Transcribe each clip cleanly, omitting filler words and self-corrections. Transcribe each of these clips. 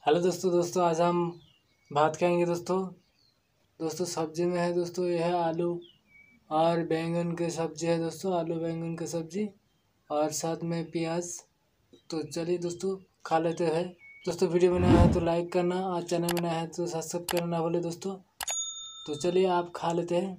Hello दोस्तों आज हम भात खाएंगे दोस्तों सब्जी में है दोस्तों, यह है आलू और बैंगन की सब्जी है दोस्तों, आलू बैंगन की सब्जी और साथ में प्याज। तो चलिए दोस्तों खा लेते हैं। दोस्तों वीडियो बनाया है तो लाइक करना और चैनल बनाया है तो सब्सक्राइब करना ना भूले दोस्तों। तो चलिए आप खा लेते हैं।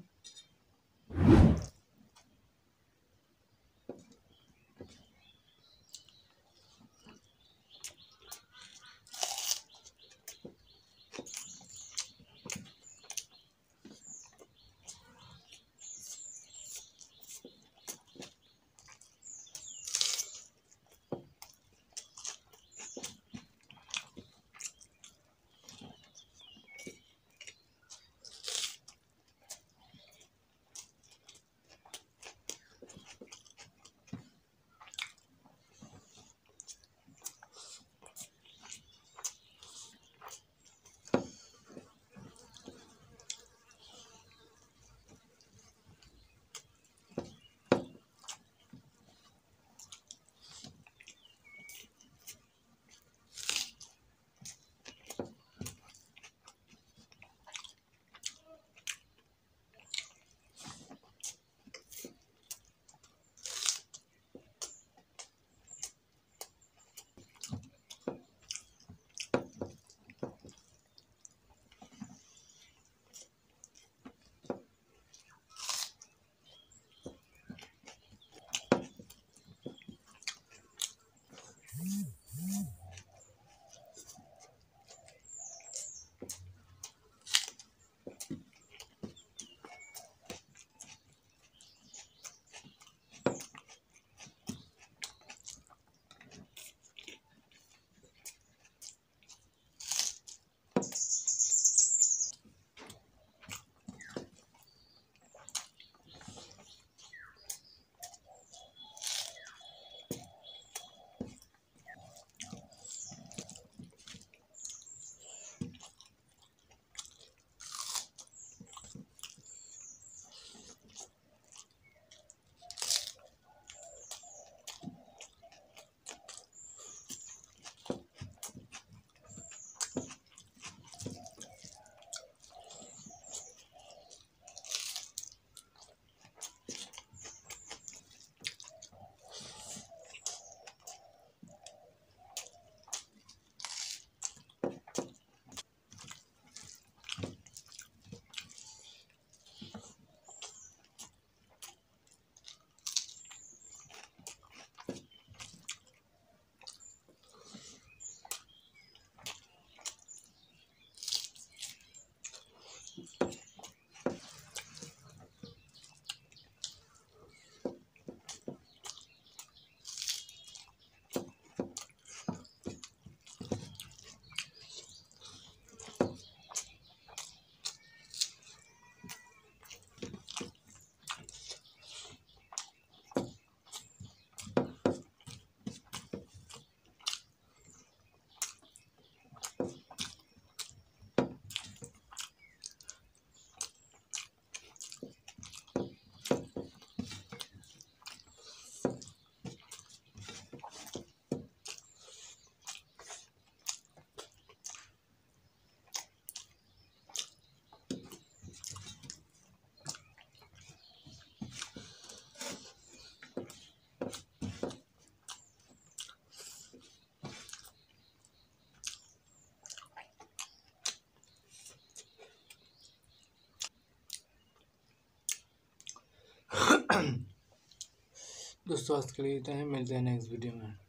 दोस्तों आज के लिए इतना ही, मिलते हैं नेक्स्ट वीडियो में।